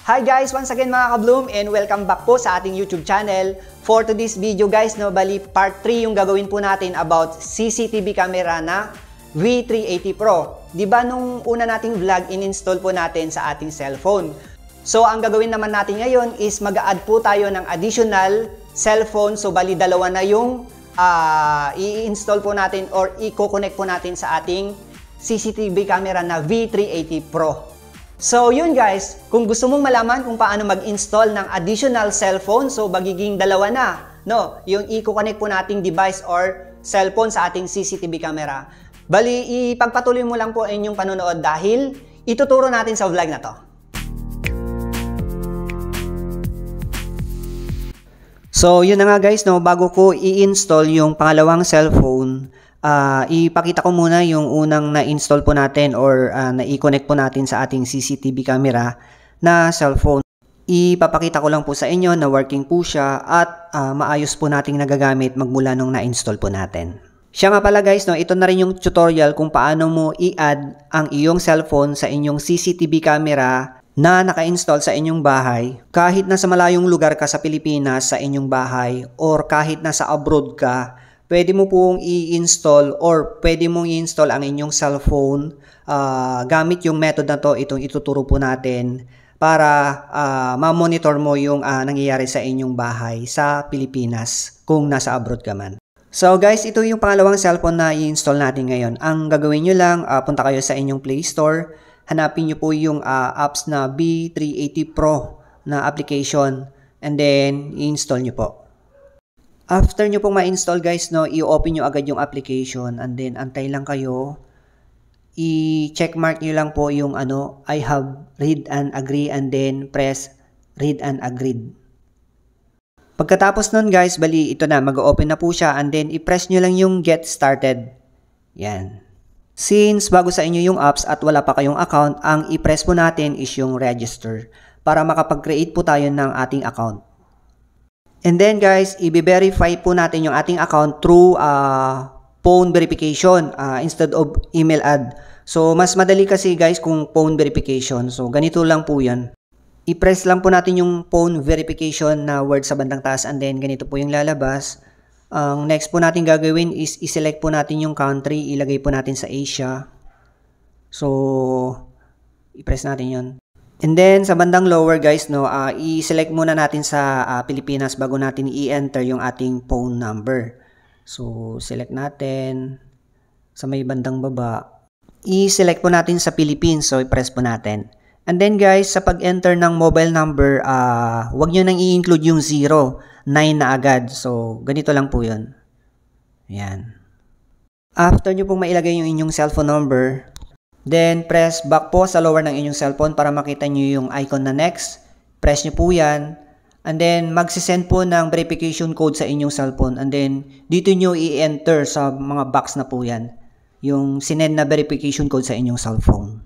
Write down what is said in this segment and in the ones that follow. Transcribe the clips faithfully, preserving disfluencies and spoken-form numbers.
Hi guys! Once again mga ka-Bloom and welcome back po sa ating YouTube channel. For today's video guys, no, bali part three yung gagawin po natin about C C T V camera na V three eighty Pro. Diba nung una nating vlog, in-install po natin sa ating cellphone. So ang gagawin naman natin ngayon is mag-a-add po tayo ng additional cellphone. So bali dalawa na yung uh, i-install po natin or i-connect po natin sa ating C C T V camera na V three eighty Pro. So yun guys, kung gusto mong malaman kung paano mag-install ng additional cellphone, so magiging dalawa na, no, yung i-connect po nating device or cellphone sa ating C C T V camera. Bali, ipagpatuloy mo lang po inyong panonood dahil ituturo natin sa vlog na to. So yun na nga guys, no, bago ko i-install yung pangalawang cellphone, Uh, ipakita ko muna yung unang na-install po natin or uh, na-i-connect po natin sa ating C C T V camera na cellphone. Ipapakita ko lang po sa inyo na working po siya at uh, maayos po nating nagagamit magmula nung na-install po natin. Siya nga pala guys, no, ito na rin yung tutorial kung paano mo i-add ang iyong cellphone sa inyong C C T V camera na naka-install sa inyong bahay. Kahit nasa malayong lugar ka sa Pilipinas sa inyong bahay or kahit nasa abroad ka, pwede mo pong i-install or pwede mong i-install ang inyong cellphone uh, gamit yung method na to, itong ituturo po natin para uh, ma-monitor mo yung uh, nangyayari sa inyong bahay sa Pilipinas kung nasa abroad ka man. So guys, ito yung pangalawang cellphone na i-install natin ngayon. Ang gagawin nyo lang, uh, punta kayo sa inyong Play Store, hanapin nyo po yung uh, apps na V three eighty Pro na application and then i-install nyo po. After nyo pong ma-install guys, no, i-open nyo agad yung application and then antay lang kayo. I-check mark nyo lang po yung ano, I have read and agree and then press read and agreed. Pagkatapos nun guys, bali ito na, mag-open na po siya and then i-press nyo lang yung get started. Yan. Since bago sa inyo yung apps at wala pa kayong account, ang i-press po natin is yung register para makapag-create po tayo ng ating account. And then guys, i-verify po natin yung ating account through uh, phone verification uh, instead of email ad. So mas madali kasi guys kung phone verification. So ganito lang po yan. I-press lang po natin yung phone verification na word sa bandang taas and then ganito po yung lalabas. Ang next po natin gagawin is i-select po natin yung country. Ilagay po natin sa Asia. So i-press natin yun. And then, sa bandang lower guys, no, uh, i-select muna natin sa uh, Pilipinas bago natin i-enter yung ating phone number. So, select natin sa may bandang baba. I-select po natin sa Philippines. So, i-press po natin. And then guys, sa pag-enter ng mobile number, uh, huwag nyo nang i-include yung zero, nine na agad. So, ganito lang po yun. Ayan. After nyo pong mailagay yung inyong cellphone number, then, press back po sa lower ng inyong cellphone para makita nyo yung icon na next. Press nyo po yan. And then, magsisend po ng verification code sa inyong cellphone. And then, dito nyo i-enter sa mga box na po yan. Yung sinend na verification code sa inyong cellphone.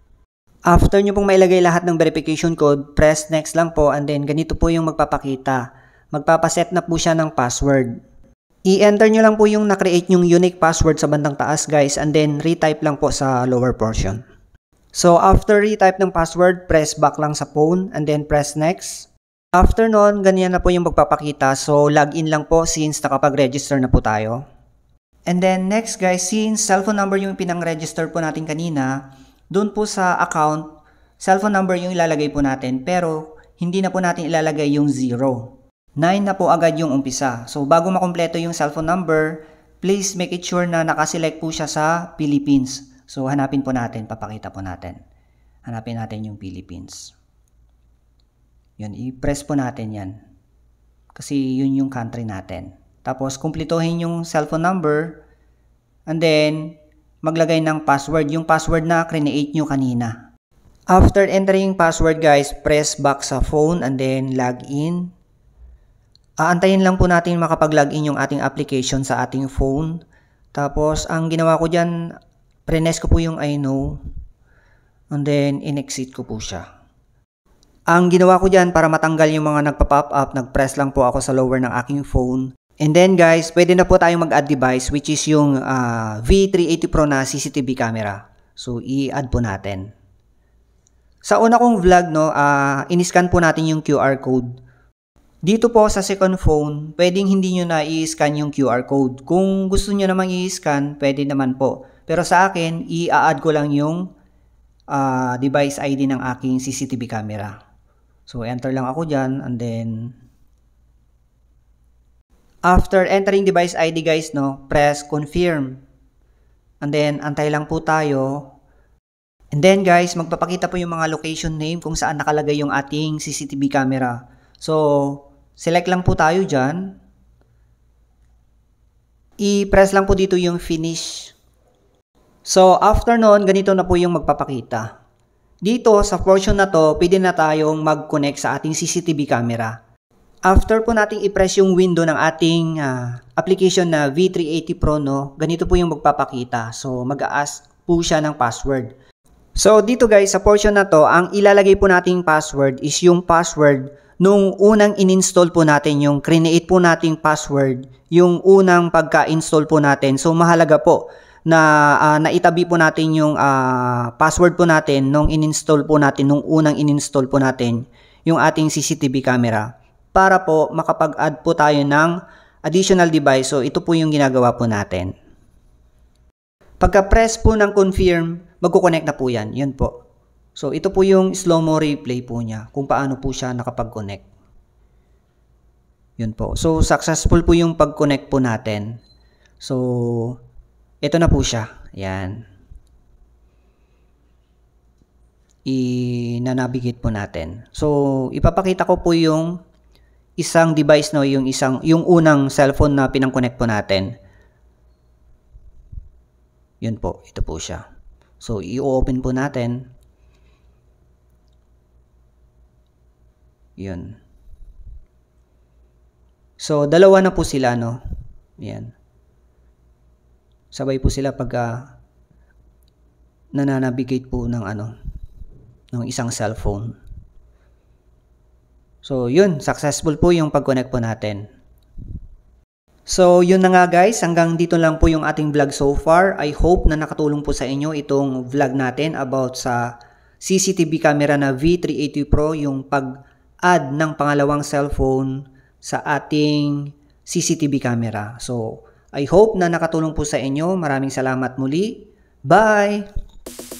After nyo pong mailagay lahat ng verification code, press next lang po. And then, ganito po yung magpapakita. Magpapaset na po siya ng password. I-enter nyo lang po yung na-create yung unique password sa bandang taas guys and then retype lang po sa lower portion. So after retype ng password, press back lang sa phone and then press next. After nun, ganyan na po yung magpapakita. So login lang po since nakapag-register na po tayo. And then next guys, since cellphone number yung pinang-register po natin kanina, dun po sa account, cellphone number yung ilalagay po natin pero hindi na po natin ilalagay yung zero. nine na po agad yung umpisa. So, bago makumpleto yung cellphone number, please make it sure na nakaselect po siya sa Philippines. So, hanapin po natin. Papakita po natin. Hanapin natin yung Philippines. Yun, i-press po natin yan. Kasi yun yung country natin. Tapos, kumplituhin yung cellphone number. And then, maglagay ng password. Yung password na create nyo kanina. After entering password guys, press back sa phone and then log in. Aantayin lang po natin makapag-login yung ating application sa ating phone. Tapos, ang ginawa ko dyan, pre-nest ko po yung I know. And then, in-exit ko po siya. Ang ginawa ko dyan para matanggal yung mga nagpa-pop up, nag-press lang po ako sa lower ng aking phone. And then guys, pwede na po tayong mag-add device which is yung uh, V three eighty Pro na C C T V camera. So, i-add po natin. Sa una kong vlog, no, uh, in-scan po natin yung Q R code. Dito po sa second phone, pwedeng hindi nyo na i-scan yung Q R code. Kung gusto nyo namang i-scan, pwede naman po. Pero sa akin, i-add ko lang yung uh, device I D ng aking C C T V camera. So, enter lang ako dyan, and then after entering device I D, guys, no, press confirm. And then, antay lang po tayo. And then, guys, magpapakita po yung mga location name kung saan nakalagay yung ating C C T V camera. So, select lang po tayo dyan. I-press lang po dito yung finish. So, after nun, ganito na po yung magpapakita. Dito, sa portion na to, pwede na tayong mag-connect sa ating C C T V camera. After po nating i-press yung window ng ating uh, application na V three eighty Pro, no, ganito po yung magpapakita. So, mag-a-ask po siya ng password. So, dito guys, sa portion na to, ang ilalagay po nating password is yung password nung unang in-install po natin, yung create po nating password, yung unang pagka-install po natin. So, mahalaga po na uh, naitabi po natin yung uh, password po natin nung in-install po natin, nung unang in-install po natin yung ating C C T V camera, para po makapag-add po tayo ng additional device. So, ito po yung ginagawa po natin. Pagka-press po ng confirm, magkukonect na po yan. Yun po. So, ito po yung slow-mo replay po niya, kung paano po siya nakapag-connect. Yun po. So, successful po yung pag-connect po natin. So, ito na po siya. Yan. I-navigate po natin. So, ipapakita ko po yung isang device, no, yung isang yung unang cellphone na pinang-connect po natin. Yun po, ito po siya. So, i-open po natin. Yun. So, dalawa na po sila, no. Yan. Sabay po sila pagka uh, nananavigate po ng ano, ng isang cellphone. So, yun. Successful po yung pag-connect po natin. So, yun na nga guys. Hanggang dito lang po yung ating vlog so far. I hope na nakatulong po sa inyo itong vlog natin about sa C C T V camera na V three eighty Pro, yung pag-add ng pangalawang cellphone sa ating C C T V camera. So, I hope na nakatulong po sa inyo. Maraming salamat muli. Bye!